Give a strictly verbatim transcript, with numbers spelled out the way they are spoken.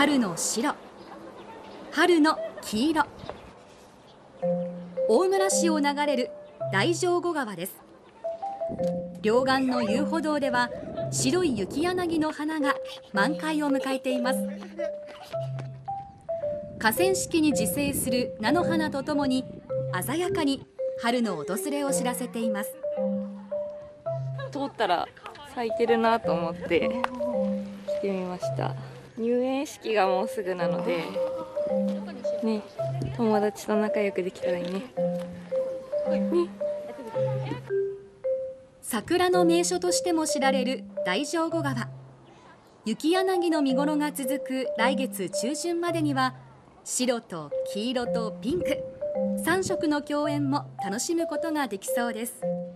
春の白、春の黄色。大村市を流れる大丈後川です。両岸の遊歩道では白い雪柳の花が満開を迎えています。河川敷に自生する菜の花とともに鮮やかに春の訪れを知らせています。 通ったら咲いてるなと思って来てみました。入園式がもうすぐなのでね、友達と仲良くできたらいいね。ね。 桜の名所としても知られる大丈後川。雪柳の見頃が続く来月中旬までには白と黄色とピンクさん色の共演も楽しむことができそうです。